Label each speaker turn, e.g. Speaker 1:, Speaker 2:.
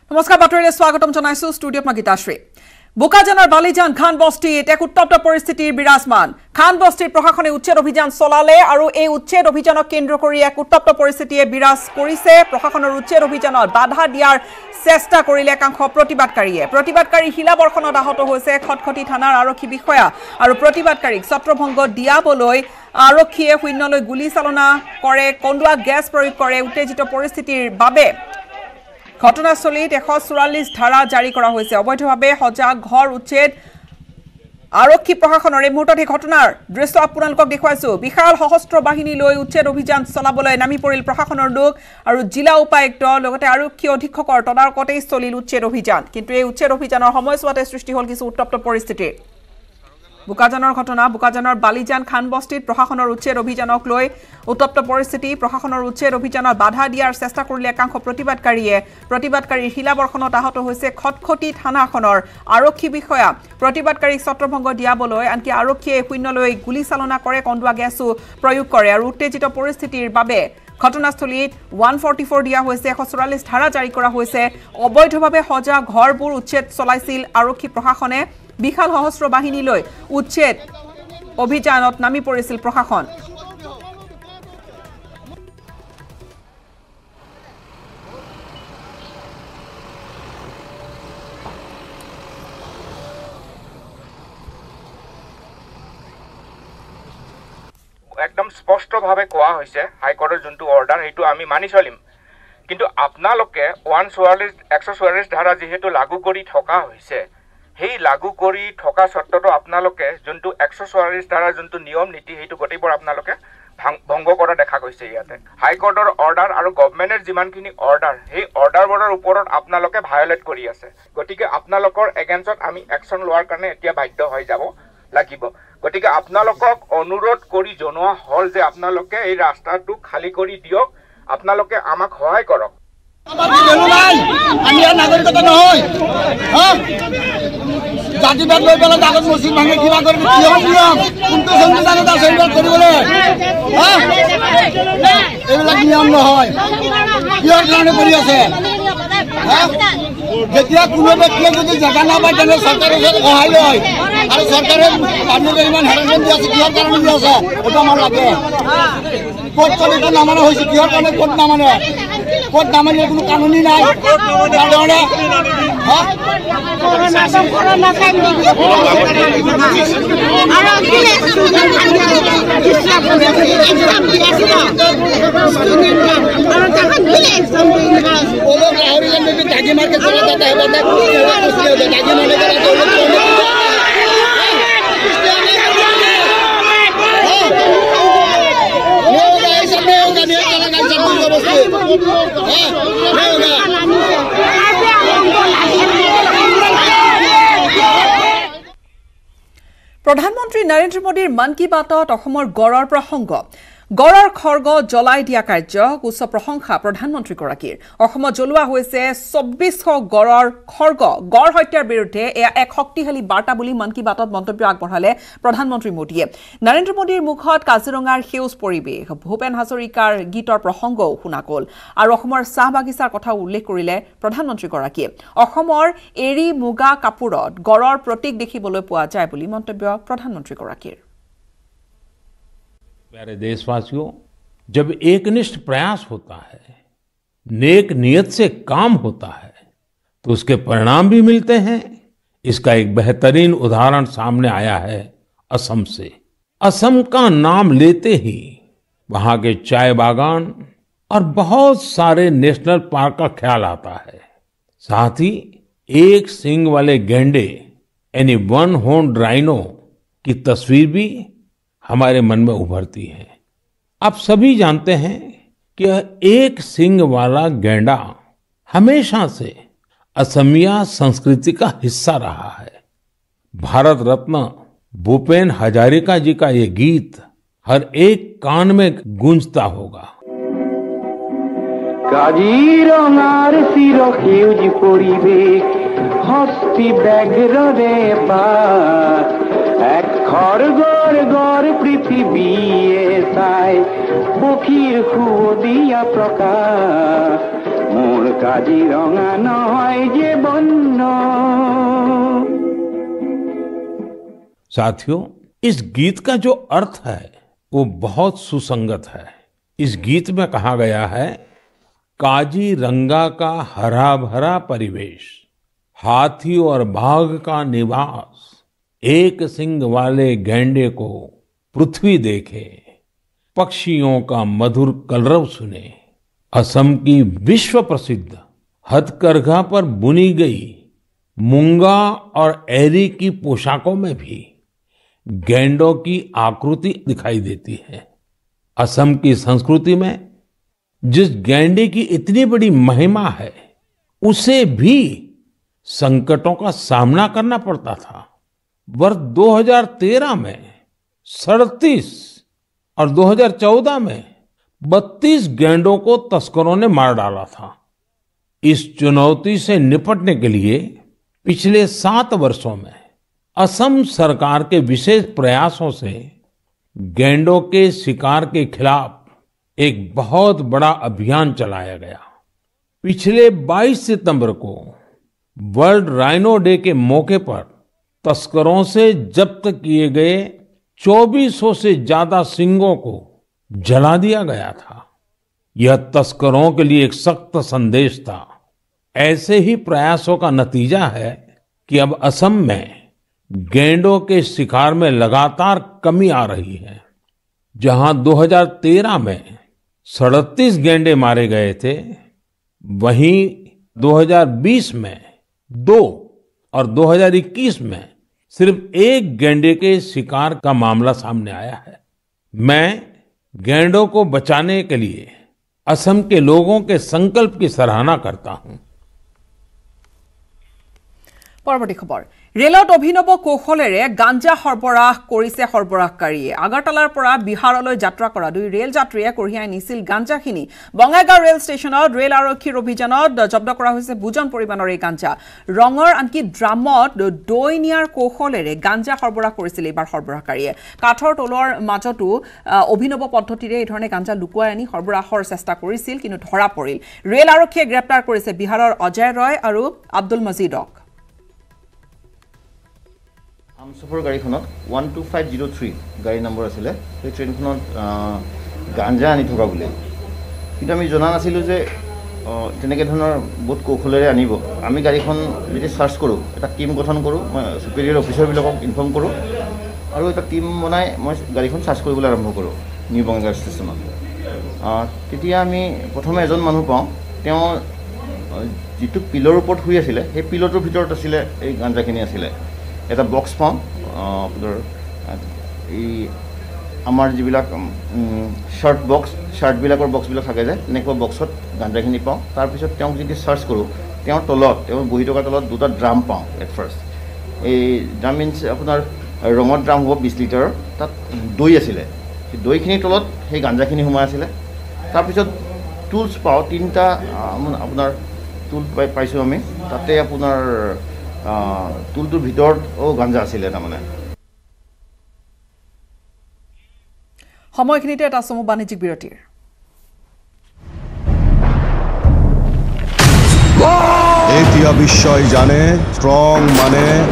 Speaker 1: নমস্কাৰ বাতৰিলৈ স্বাগতম জনাইছো ষ্টুডিঅ'ত মই গীতাশ্ৰী বুকাজানৰ বালিজান খান বস্তিত এক উত্তপ্ত পৰিস্থিতিৰ বিৰাজমান খান বস্তিৰ প্ৰশাসনে উচ্ছেদ অভিযান চলালে আৰু এই উচ্ছেদ অভিযানক কেন্দ্ৰ কৰি এক উত্তপ্ত পৰিস্থিতিয়ে বিৰাজ কৰিছে প্ৰশাসনৰ উচ্ছেদ অভিযানত বাধা দিয়াৰ চেষ্টা কৰিলে একাংশ প্ৰতিবাদকাৰী শিলাবৰ্ষণত আহত হৈছে খটখটি থানাৰ আৰক্ষী বিষয়া আৰু প্ৰতিবাদকাৰীক ছত্ৰভংগ দিয়াবলৈ আৰক্ষীয়ে শূন্যলৈ গুলী চালনা কৰে কন্দুৱা গেছ প্ৰয়োগ কৰে উত্তেজিত পৰিস্থিতিৰ বাবে ঘটনাস্থলীত 144 ধাৰা জাৰি কৰা হৈছে অবৈধভাৱে সজাগ ঘৰ উচ্ছেদ আৰক্ষী প্ৰশাসনৰ এই মুহূৰ্তত এই ঘটনাৰ দৃশ্য আপোনালোকক দেখুৱাইছো বিশাল সশস্ত্ৰ বাহিনী লৈ উচ্ছেদ অভিযান চলাবলৈ নামি পৰিল প্ৰশাসনৰ লোক আৰু জিলা উপায়ুক্ত লগতে আৰক্ষী অধীক্ষকৰ তদাৰকতেই চলিল উচ্ছেদ অভিযান কিন্তু এই উচ্ছেদ অভিযানৰ সময়ছোৱাতে সৃষ্টি হ'ল কিছু উত্তপ্ত পৰিস্থিতি বুকাজানৰ ঘটনা বুকাজানৰ বালিজান খান বস্তিত প্ৰশাসনৰ উচ্ছেদ অভিযানক লৈ উত্তপ্ত পৰিস্থিতি প্ৰশাসনৰ উচ্ছেদ অভিযানত বাধা দিয়াৰ চেষ্টা কৰিলে একাংশ প্ৰতিবাদকাৰীৰ শিলাবৰ্ষণত আহত হৈছে খটখটি থানাখনৰ আৰক্ষী বিষয়া প্ৰতিবাদকাৰীক ছত্ৰভংগ দিয়াবলৈ আনকি আৰক্ষীয়ে শূন্যলৈ গুলী চালনা কৰে কন্দুৱা গেছো প্ৰয়োগ কৰে আৰু উত্তেজিত পৰিস্থিতিৰ বাবে ঘটনাস্থলীত 144 দিয়া হৈছে 144 ধাৰা জাৰি কৰা হৈছে অবৈধভাৱে সজা ঘৰবোৰ উচ্ছেদ চলাইছিল আৰক্ষী প্ৰশাসনে বিশাল সশস্ত্ৰ বাহিনী লৈ উচ্ছেদ অভিযানত নামি পৰিছিল প্ৰশাসন
Speaker 2: একদম স্পষ্টভাৱে কোৱা হৈছে হাইকোৰ্টৰ যোনটো অৰ্ডাৰ হেতু আমি মানি চলিম কিন্তু আপোনালোকে 144 ধাৰা যেহেতু লাগু কৰি থকা হৈছে হেই লাগু কৰি থকা সত্ত্বেও আপোনালোকে যোনটো 144 ধাৰা যোনটো নিয়ম নীতি হেতু গতিবৰ আপোনালোকে ভংগ কৰা দেখা গৈছে ইয়াতে হাইকোৰ্টৰ অৰ্ডাৰ আৰু গভৰ্ণমেণ্টৰ যিমানখিনি অৰ্ডাৰ হেই অৰ্ডাৰবোৰৰ ওপৰত আপোনালোকে ভায়োলেট কৰি আছে গতিকে আপোনালোকৰ এগেইনষ্টত আমি একচন লোৱাৰ কাৰণে এতিয়া বাধ্য হৈ যাব লাগিব গতিকে আপোনালোকক অনুৰোধ কৰি জনোৱা হল যে আপোনালোকে এই ৰাস্তাটো খালি কৰি দিয়ক আপোনালোকে আমাক সহায় কৰক
Speaker 3: আমি নাগৰিকতা নহয় জাতিবাদ লৈ পেলাই আগত মছজিদ ভাঙে কিবা কৰিব নিয়ম কোনটো সংবিধানত আছে এইবিলাক কৰিবলৈ এইবিলাক নিয়ম নহয় কিহৰ কাৰণে কৰি আছে যেতিয়া কোনো ব্যক্তিয়ে যদি জেগা নাপায় তেনে চৰকাৰৰ ওচৰত সহায় লয় আৰু চৰকাৰে মানুহক ইমান হেৰাসমেণ্ট দি আছে কিহৰ কাৰণে দি আছে এইটো আমাৰ লাগে কোৰ্ট চলিটো নামানা হৈছে কিহৰ কাৰণে কোৰ্ট নামানে কোর্ট নামানিলে কোনো কানুনি নাই दागी मार के चला जाता है
Speaker 1: প্ৰধানমন্ত্ৰী নৰেন্দ্ৰ মোদীৰ মন কি বাতত অসমৰ গড়ৰ প্ৰসংগ গড়ৰ খৰ্গ জ্বলাই দিয়া কাৰ্য উচ্চ প্ৰশংসা প্ৰধানমন্ত্ৰীগৰাকীৰ অসমত জ্বলোৱা হৈছে 2400 গড়ৰ খৰ্গ গড় হত্যাৰ বিৰুদ্ধে এয়া এক শক্তিশালী বাৰ্তা বুলি মন কি বাতত মন্তব্য আগবঢ়ালে প্ৰধানমন্ত্ৰী মোদীয়ে নৰেন্দ্ৰ মোদীৰ মুখত কাজিৰঙাৰ সেউজ পৰিৱেশ ভূপেন হাজৰিকাৰ গীতৰ প্ৰসংগও শুনা গ'ল আৰু অসমৰ চাহ বাগিচাৰ কথা উল্লেখ কৰিলে প্ৰধানমন্ত্ৰীগৰাকীয়ে অসমৰ এৰি মুগা কাপোৰত গড়ৰ প্ৰতীক দেখিবলৈ পোৱা যায় বুলি মন্তব্য প্ৰধানমন্ত্ৰীগৰাকীৰ
Speaker 4: प्यारे देशवासियों जब एकनिष्ठ प्रयास होता है नेक नियत से काम होता है तो उसके परिणाम भी मिलते हैं इसका एक बेहतरीन उदाहरण सामने आया है असम से असम का नाम लेते ही वहां के चाय बागान और बहुत सारे नेशनल पार्क का ख्याल आता है साथ ही एक सींग वाले गैंडे यानी वन हॉर्न राइनो की तस्वीर भी हमारे मन में उभरती है आप सभी जानते हैं कि एक सींग वाला गैंडा हमेशा से असमिया संस्कृति का हिस्सा रहा है भारत रत्न भूपेन हजारिका जी का ये गीत हर एक कान में गूंजता होगा
Speaker 5: কাজিৰঙাৰ চিৰসেউজ পৰিৱেশ হস্তি ব্যাঘ্ৰৰে পাত এক খড়গৰ গড় পৃথিৱীয়ে চাই পক্ষীৰ সুদিয়া প্ৰকাশ মোৰ কাজিৰঙা নহয় যে বন্য।
Speaker 4: साथियों, इस गीत का जो अर्थ है वो बहुत सुसंगत है। इस गीत में कहा गया है, काजीरंगा का हरा भरा परिवेश, हाथी और बाघ का निवास, एक सींग वाले गैंडे को पृथ्वी देखे, पक्षियों का मधुर कलरव सुने। असम की विश्व प्रसिद्ध हथकरघा पर बुनी गई मूंगा और एरी की पोशाकों में भी गैंडों की आकृति दिखाई देती है। असम की संस्कृति में जिस गैंडे की इतनी बड़ी महिमा है, उसे भी संकटों का सामना करना पड़ता था। वर्ष 2013 में 37 और 2014 में 32 गैंडों को तस्करों ने मार डाला था। इस चुनौती से निपटने के लिए पिछले 7 वर्षों में असम सरकार के विशेष प्रयासों से गैंडों के शिकार के खिलाफ एक बहुत बड़ा अभियान चलाया गया। पिछले 22 सितंबर को वर्ल्ड राइनो डे के मौके पर तस्करों से जब्त किए गए 2400 से ज्यादा सींगों को जला दिया गया था। यह तस्करों के लिए एक सख्त संदेश था। ऐसे ही प्रयासों का नतीजा है कि अब असम में गैंडों के शिकार में लगातार कमी आ रही है। जहां 2013 में 37 गैंडे मारे गए थे, वहीं 2020 में 2 और 2021 में सिर्फ 1 गैंडे के शिकार का मामला सामने आया है। मैं गैंडों को बचाने के लिए असम के लोगों के संकल्प की सराहना करता हूं।
Speaker 1: পৰৱৰ্তী খবৰ, ৰেলত অভিনৱ কৌশলেৰে গাঞ্জা সৰবৰাহ কৰিছে সৰবৰাহকাৰীয়ে। আগৰতলাৰ পৰা বিহাৰলৈ যাত্ৰা কৰা 2 ৰেল যাত্ৰীয়ে কঢ়িয়াই নিছিল গাঞ্জাখিনি। বঙাইগাঁও ৰেল ষ্টেচনত ৰেল আৰক্ষীৰ অভিযানত জব্দ কৰা হৈছে ভোজন পৰিমাণৰ এই গাঞ্জা। ৰঙৰ আনকি ড্ৰামত দৈ নিয়াৰ কৌশলেৰে গাঞ্জা সৰবৰাহ কৰিছিল এইবাৰ সৰবৰাহকাৰীয়ে। কাঠৰ তলৰ মাজতো অভিনৱ পদ্ধতিৰে এই ধৰণে গাঞ্জা লুকুৱাই আনি সৰবৰাহৰ চেষ্টা কৰিছিল, কিন্তু ধৰা পৰিল। ৰেল আৰক্ষীয়ে গ্ৰেপ্তাৰ কৰিছে বিহাৰৰ অজয় ৰয় আৰু আব্দুল মজিদক।
Speaker 6: আমছফৰ গাড়ীখনত 12503 গাড়ী নম্বৰ আছিলে। সেই ট্ৰেইনখনত গাঞ্জা আনি থকা বুলি, কিন্তু আমি জনা নাছিলোঁ যে তেনেকৈ ধৰণৰ বহুত কৌশলেৰে আনিব। আমি গাড়ীখন যেতিয়া চাৰ্চ কৰোঁ, এটা টীম গঠন কৰোঁ, মই ছুপেৰিয়ৰ অফিচাৰবিলাকক ইনফৰ্ম কৰোঁ আৰু এটা টীম বনাই মই গাড়ীখন চাৰ্চ কৰিবলৈ আৰম্ভ কৰোঁ নিউ বঙাইগাঁও ষ্টেচনত। তেতিয়া আমি প্ৰথমে এজন মানুহ পাওঁ, তেওঁ যিটো পিলৰ ওপৰত শুই আছিলে, সেই পিলৰটোৰ ভিতৰত আছিলে এই গাঞ্জাখিনি আছিলে। এটা বক্স পাওঁ, আপোনাৰ এই আমাৰ যিবিলাক শ্বাৰ্টবিলাকৰ বক্সবিলাক থাকে যে, এনেকুৱা বক্সত গাঞ্জাখিনি পাওঁ। তাৰপিছত তেওঁক যদি চাৰ্চ কৰোঁ, তেওঁৰ তলত, তেওঁ বহি থকাৰ তলত 2টা ড্ৰাম পাওঁ। এট ফাৰ্ষ্ট এই ড্ৰাম মিনছ আপোনাৰ ৰঙৰ ড্ৰাম হ'ব 20 লিটাৰৰ, তাত দৈ আছিলে। সেই দৈখিনিৰ তলত সেই গাঞ্জাখিনি সোমাই আছিলে। তাৰপিছত টুলছ পাওঁ, 3টা আপোনাৰ টুল পাইছোঁ আমি। তাতে আপোনাৰ টুলটোৰ ভিতৰতো গাঞ্জা আছিলে। তাৰমানে
Speaker 1: সময়খিনিতে এটা চমু বাণিজ্যিক বিৰতিৰ।
Speaker 7: এতিয়া বিশ্বই জানে ষ্ট্ৰং মানে